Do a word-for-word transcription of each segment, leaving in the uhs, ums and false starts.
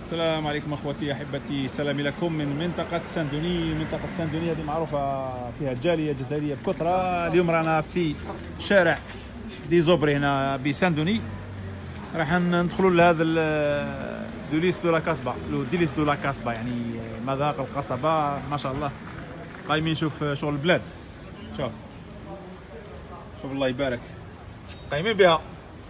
السلام عليكم اخوتي احبتي، سلامي لكم من منطقه ساندوني. منطقه ساندوني هذه معروفه فيها الجاليه الجزائريه بكثره. اليوم رانا في شارع دي زوبري هنا بساندوني، راح ندخلوا لهذا دوليس دو لا كاسبا، لو ديليس دو لا كاسبا، يعني مذاق القصبه. ما شاء الله قايمين نشوف شغل البلاد. شوف شوف الله يبارك، قايمين بها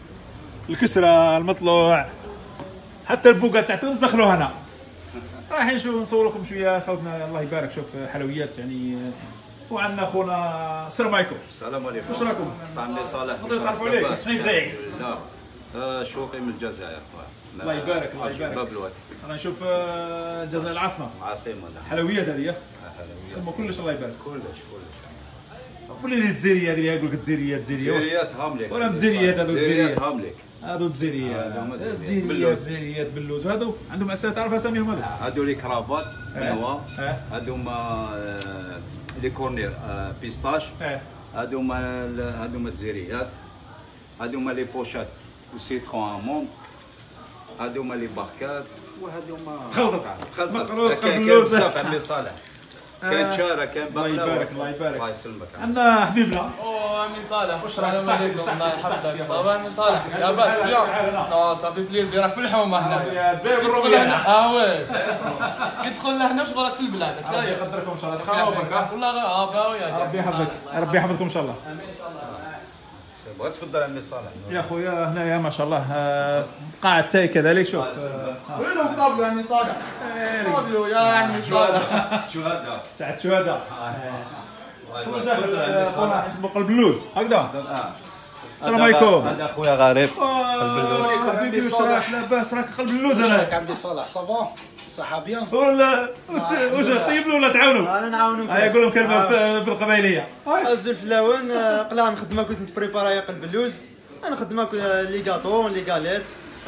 الكسره المطلوع حتى البوقه تاعتهم ندخلوها هنا. رايحين نشوف نصور لكم شويه خوتنا الله يبارك. شوف حلويات يعني. وعندنا خونا السلام عليكم. السلام عليكم. واش راكم؟ عاملين صالح؟ نقدروا نتعرفوا عليك؟ شنو جايك؟ لا آه شوقي من الجزائر. الله يبارك الله يبارك. باب الواد. انا نشوف الجزائر العاصمه. عاصمه. حلويات هذه. حلويات. ثم كلش الله يبارك. كلش كلش. قولي لي الجزائريه هذه اللي يقول لك الجزائريه الجزائريه. جزائريات هامليك. ولا مزيريات هذو الجزائريات هامليك. هذو الجزائريات. باللوز. الجزائريات باللوز. وهذو عندهم اسامي تعرف اساميهم هذو؟ هذو لي كرافات بنوا. اه. هذوما لي كورنير بيستاش. اه. هذوما هذوما الجزائريات. هذوما لي بوشات وسيترون اموند. هذوما لي باركات وهذوما خلطت خلطت. كاين بزاف عمي صالح. كاين شارع كاين الله يبارك الله يبارك. الله يسلمك. عندنا حبيبنا. اوه عمي صالح، واش راك؟ السلام عليكم. الله يحفظك. صافا عمي صالح، لاباس بيان؟ اه صافي بليزير، راك في الحومه هنا. يا تزايد تدخل بالروبيه. هنا اه واش كي تدخل لهنا شغلك في البلاد. ربي يقدركم ان شاء الله. تخافوا برك. والله اه باوي. ربي يحفظك ربي يحفظكم ان شاء الله. امين ان شاء الله. بغيت تفضل عمي صالح. يا خويا هنايا ما شاء الله قاعة تاي كذلك. شوف وين الطابلو عمي صالح؟ طابلو يا عمي صالح. شهداء. ساعة شهداء. خونا داخل خونا اسمه قلب اللوز هكذا. السلام عليكم. هذا خويا غريب. السلام عليكم حبيبي. واش راك؟ لاباس؟ راك قلب اللوز انا. راك عمي صالح صافا؟ الصحة بيان؟ ولا واش طيب له ولا تعاونوا؟ انا نعاونو فيه. هيا قول لهم كلمة بالقبايلية. هزو الفلاون قلع نخدمها كنت نتبريبارا قلب اللوز. انا نخدمها لي غاطو لي غاليت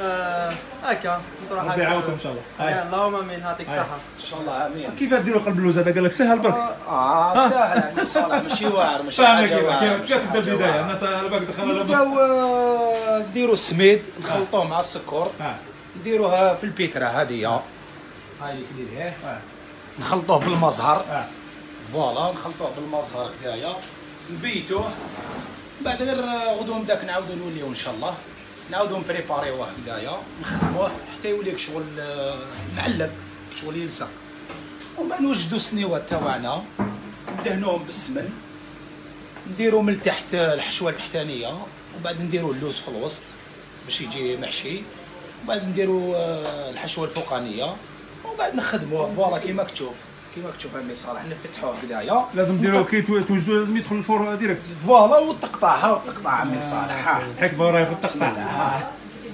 هكا نروح. ربي يعاونكم ان شاء الله. اللهم امين. يعطيك الصحة. ان شاء الله امين. كيف ديروا قلب اللوز هذا؟ قال لك سهل برك. اه ساهل عمي صالح، ماشي واعر ماشي فاهمك حاجة كيف واعرة. كيف تبدا البداية؟ الناس على بالك دخلنا لهم. نبداو نديرو السميد نخلطوه مع السكر، نديروها في البيترا هذه هاي اللي ليه، نخلطوه بالمزهر. فوالا نخلطوه بالمزهر هكذايا نبيتوه. بعد غير غدوه من داك نعاودو نوليو ان شاء الله، نعاودو نبريباريوه هكذايا نخدموه حتى يولي شغل معلق، شغل يلصق. وما نوجدو السنيوات تاعنا ندهنوهم بالسمن، نديرو من تحت الحشوه التحتانيه، وبعد نديرو اللوز في الوسط باش يجي محشي، وبعد نديرو الحشوه الفوقانيه، وبعد نخدموه فوالا كيما كتشوف كيما كتشوف عمي صالح. نفتحوه هكذايا لازم ديروا كي توجدوا لازم يدخل الفور ديريكت. فوالا وتقطعها وتقطع عمي صالح. ها الحكمه راهي في بسم التقطيع. الله. ها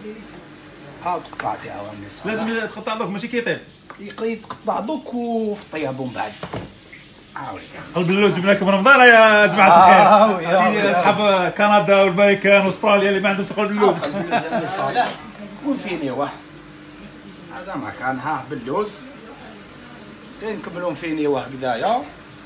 ها تقطع تاعو عمي صالح. لازم يتقطع دوك ماشي كيطيب. يتقطع دوك وفي الطياب ومن بعد. عاودي قلب اللوز جبنا لكم رمضان يا جماعه الخير. آه وي، آه هذه وي. اصحاب كندا والامريكان واستراليا اللي ما عندهمش قلب اللوز. قلب اللوز عمي صالح والفينيوه. هذا ما كان ها باللوز. غير نكملو فينيوه هكذايا،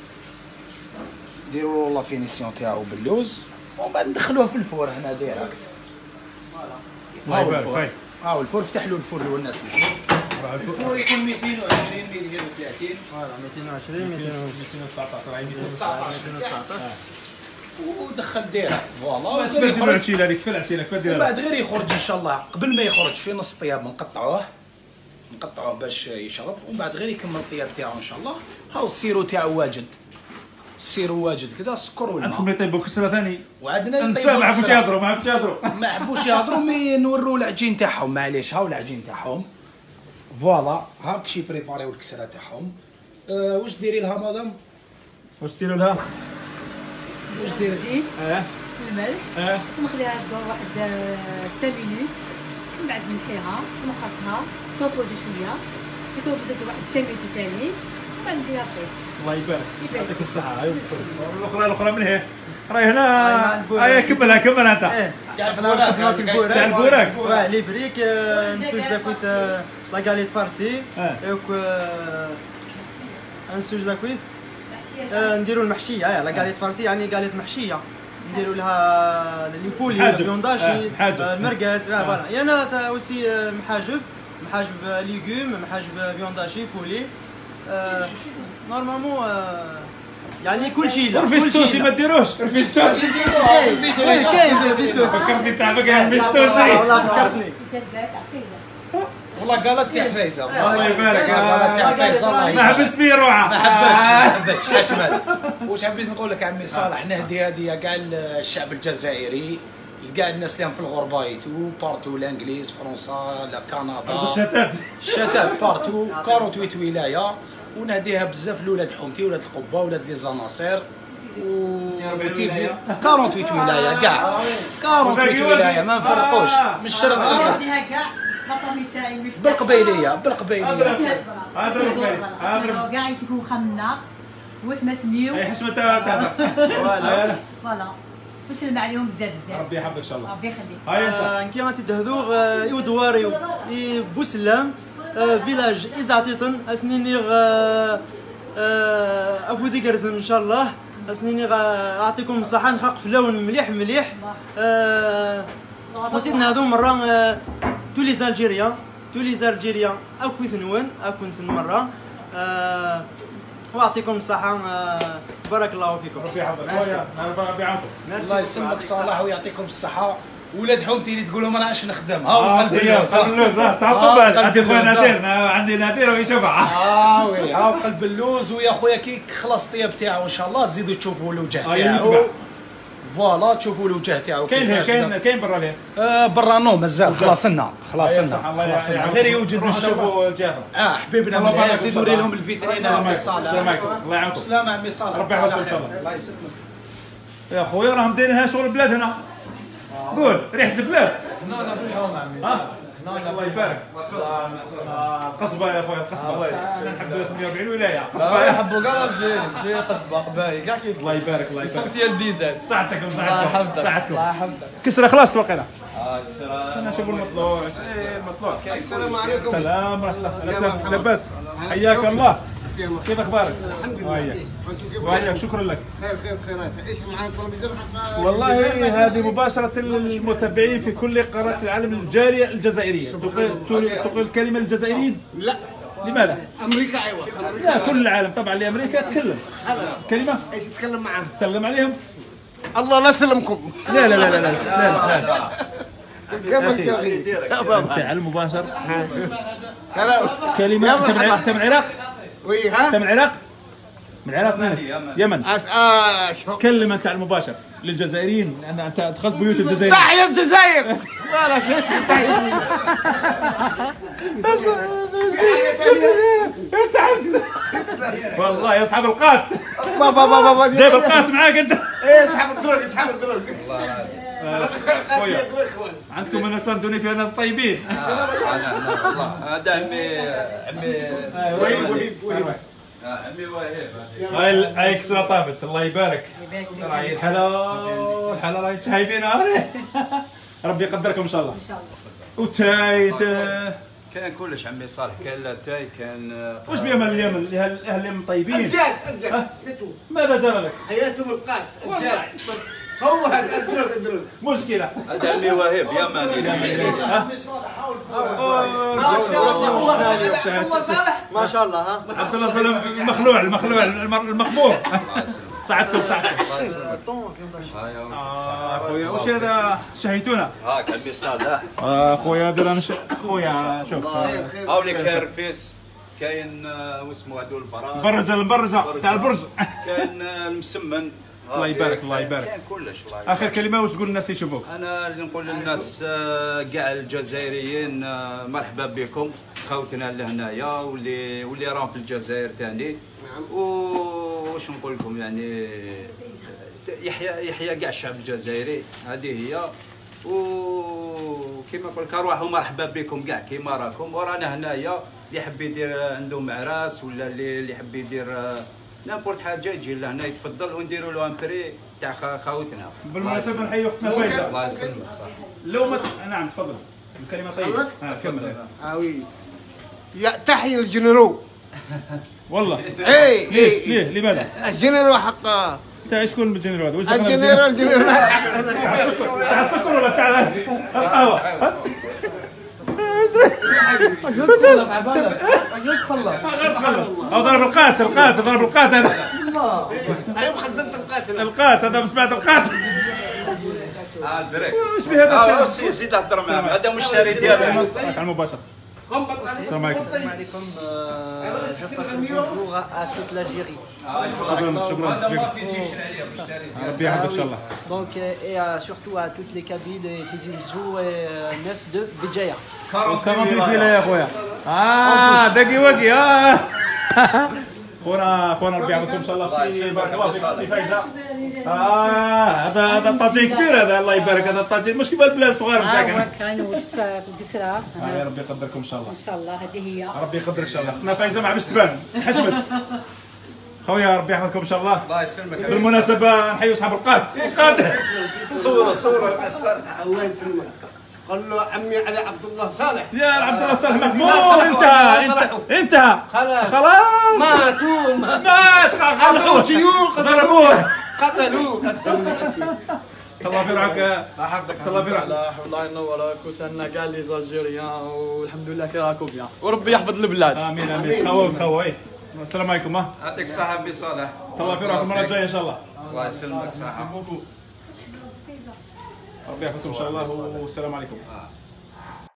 نديرو لا فينيسيون تاعو باللوز، ومن بعد ندخلوه في الفور هنا ديريكت. الله يبارك. هاو الفور فتح له الفور لو الناس يشوفوا. الفور يكون مئتين وعشرين مئتين وثلاثين. فوالا مئتين وعشرين مئتين وتسعطاش مئتين وتسعطاش. ودخل ديريكت فوالا. كيف ديروا العسيله هذيك؟ في العسيله كيف ديرها؟ وبعد غير يخرج ان شاء الله. قبل ما يخرج في نص الطياب نقطعوه نقطعوه باش يشرب، ومن بعد غير يكمل الطياب تاعو ان شاء الله. هاو السيرو تاعو واجد، السيرو واجد كذا، السكر والماء. عندكم يطيبوا كسره ثاني. وعندنا نسى ما حبوش يهضروا ما حبوش يهضروا. ما حبوش يهضروا مي نوروا العجين تاعهم. معليش هاو العجين تاعهم فوالا. هاك شي بريباريو الكسره تاعهم. أه واش ديري لها مدام؟ واش ديروا لها؟ واش ديري؟ الزيت، اه الملح، اه ونخليها تدور واحد خمسة مينوت، من بعد نحيها ونقصها توبوزي شويه، كي توبوزي واحد خمسة مينوت ثاني، من بعد نديرها طيب. الله يبارك يبارك. يعطيك الصحه. هاي الاخرى الاخرى من هي راهي هنا. هيا كملها كملها انت. تاع البوراك تاع البوراك. واه لي بريك نسوج داكويت لا غاليت فارسي دوك نسوج داكويت نديرو المحشيه. اه لا غاليت فارسي يعني غاليت محشيه، نديرو لها لي بولي الفيونداشي المرقاز. فوالا انا اوسي محاجب محاجب ليغوم، محاجب فيونداشي، بولي. آه نورمالمون آه يعني كل شيء. لا الفيستوسي ما ديروش الفيستوسي كاين كاين فيستوسي. فكرتني تاع بقى الفيستوسي. والله فكرتني. والله قالت تاع فايزه الله يبارك. قالت تاع فايزه الله ما حبست فيه روعه. ما حبتش ما حبتش حشمت. واش حبيت نقول لك عمي صالح، نهدي هديه كاع الشعب الجزائري، كاع الناس اللي في الغربه يتو بارتو، الانجليز، فرنسا، لا كندا، الشتات الشتات بارتو أربعة وثلاثين ولايه. ونهديها بزاف لولاد حومتي، ولاد القبه، ولاد لي زناصير، و تيزي أربعة وثلاثين ولايه كاع أربعة وثلاثين ولايه ما نفرقوش من الشرق للغرب. نديها كاع لافامي تاعي مفتاح بالقبيليه بالقبيليه. هذا كاع تكون خمنا وثمثنيو. اي حسمه تاع فوالا فوالا نسلم عليهم بزاف بزاف. ربي يحفظك ان شاء الله. ربي يخليك. هاي انت كي غادي تهذو يودواريو بوسلام فيلاج إزاتيطن اسنيني افودي كرزن ان شاء الله. اسنيني اعطيكم الصحه نحق في لون مليح مليح. وتينا هذو مره تو لي زالجيريان تو لي زالجيريان اكو ثنون اكو نسن مره. واعطيكم الصحه. بارك الله فيكم. ربي يحفظك خويا. ربي يعاونكم. الله يسلمك صالح ويعطيكم الصحه. ولاد حومتي اللي تقول لهم انا اش نخدم ها اه قلب اللوز. قلب اللوز تعطوا بالك. عندي خويا نادير عندي نادير ويشوفها. اه وي ها قلب اللوز. ويا خويا كي خلص الطياب تاعو ان شاء الله تزيدوا تشوفوا الوجه تاعو. فوالا تشوفوا الوجه تاعو. كاين كاين كاين برا ليه؟ آه برا نو مازال خلاصنا خلاصنا خلاصنا غير يوجد نشوفوا الجهه. اه حبيبنا من هنا زيدوا لهم الفيترين. عمي صالح السلام عليكم. الله يعاونكم. سلامة عمي صالح. ربي يحفظكم ان شاء الله. الله يسلمك يا خويا راهم دايرينها شغل البلاد هنا. قول ريحه البلاد. هنا انا في الحوم عمي. هنا الله يبارك. قصبه يا خويا القصبه. انا نحب ثمانية وأربعين ولايه قصبه. يحبوا كاع الجيري شويه قصبه قبايل كاع كيف. الله يبارك الله يبارك. سوسيال ديزل. صحتكم الله صحتكم يحفظك. صحتكم. الله يحفظك. كسره خلاص توقينا. اه كسرة. انا نشوف المطلوع. ايه المطلوع. السلام عليكم. سلام ورحمه الله. لاباس حياك الله. كيف اخبارك؟ الحمد لله. وياك وياك شكرا لك. خير خير خيرات. ايش معنا تلفزيون حق والله هذه مباشرة للمتابعين في كل قارات العالم الجالية الجزائرية. تقول تقول الكلمة الجزائريين؟ لا. لماذا؟ امريكا ايوه. لا كل العالم طبعا لأمريكا تكلم. كلمة؟ ايش تتكلم معاه؟ سلم عليهم. الله لا يسلمكم. لا لا لا لا لا لا لا. كيف انت يا اخي؟ أنت على المباشر. كلام. كلمة أنت من أنت من العراق؟ وي ها؟ أنت من العراق؟ من العراق من يمن. أس... آه شو. كلم أنت على المباشر للجزائريين لأن أنت دخلت بيوت الجزائريين. تحيا الجزائر. ولا شيء تحيا. تعز والله يا اصحاب القات. بابا بابا بابا جايب القات معاك انت. ايه اسحب الدروج اسحب الدروج. خويا عندكم هنا صندوني فيها ناس طيبين. هذا عمي عمي وهيب وهيب وهيب. عمي وهيب. هاي هاي كسرة طابت الله يبارك. راهي الحلا الحلا راهي شايفينها. ربي يقدركم ان شاء الله. ان شاء الله. وتاي كان كلش عمي صالح. كان لاتاي كان واش بهم اليمن اهل اليمن طيبين؟ أزياد أزياد ستو. ماذا جرى لك؟ حياتهم القات أزياد. هو هذا الدروج الدروج. مشكلة. هذا عمي وهيب يمني. عمي صالح حاول ما شاء الله الله صالح. ما شاء الله. ها عبد الله سلام المخلوع المخلوع المخبور. ساعدكم ساعدكم. آه خويا واش هذا شهيتونا؟ هاك عمي صالح. آه خويا دير انا خويا شوف هاولي كارفيس. كاين واسمو هذو البراج. البرجه البرجه تاع البرج. كاين المسمن. الله يبارك الله يبارك. كاين كلش الله يبارك. اخر كلمه واش تقول للناس اللي يشوفوك؟ انا اللي نقول للناس آه، كاع الجزائريين آه، مرحبا بكم خوتنا لهنايا واللي واللي راهم في الجزائر ثاني. واش نقول لكم يعني يحيى يحيى كاع الشعب الجزائري. هذه هي. وكما نقول لك ارواحوا مرحبا بكم كاع كيما راكم. ورانا هنايا اللي يحب يدير عندهم عراس ولا اللي يحب يدير نابورت حاجه يجي لهنا يتفضل ونديروا له امبري تاع خاوتنا. بالمناسبه نحيي اختنا فايزه. الله يسلمك صح. لو ما نعم تفضل الكلمه طيبه. ها تكمل. اه وي. يا تحيا الجنرو. والله اي ليه ليه لماذا؟ الجنرو حق تاع شكون بالجنرال هذا؟ واش دخل الجنرو الجنرو تاع السكر ولا تاع القهوه؟ او ضرب القاتل القاتل ضرب القاتل هذا ايوه خزنت القاتل القاتل هذا سمعت القاتل اه دريك واش في هذا اه زيد هضر معاه هذا مشتري ديالو على المباشر. السلام عليكم. Je passe le bonjour à toute l'Algérie. شكرا شكرا هذا ما في تيشري عليه مشتري ديالو. ربي يحفظك ان شاء الله. Donc, et à- surtout à toutes les cabines et Tizi Ouzou et euh, Nes de Béjaïa. كرامتي فيلا يا خويا. اه دقي وقي اه خونا خونا ربي يحفظكم ان شاء الله. في بارك الله فيك في فايزه. اه هذا هذا الطاجين كبير هذا الله يبارك. هذا الطاجين مش كيما البلاد صغار مساكن. في القصرة آه يا ربي يقدركم ان شاء الله. ان شاء الله هذه هي. ربي يقدرك ان شاء الله. اختنا فايزه ما عرفتش تبان حشمت. خويا ربي يحفظكم ان شاء الله. الله يسلمك. بالمناسبه نحيوا اصحاب القات. القات صوره صوره مع السلامه. الله يسلمك. قال له عمي علي عبد الله صالح. يا عبد الله صالح مقبول. صلحوا، انتهى لا انت- صلحوا. انتهى خلاص خلاص ماتوا مات قطعوا طيور ضربوه. قتلوه قتلوه. الله في روحك. حفظك الله في روحك. والله ينورك وسالنا كاع لي زالجيريان والحمد لله كي راكم بيان وربي يحفظ البلاد. امين امين. تخوى وتخوى. ايه السلام عليكم. ها يعطيك الصحة بي صالح. الله في روحكم المره الجايه ان شاء الله. الله يسلمك صحة. ربي يحفظكم ان شاء الله والسلام عليكم.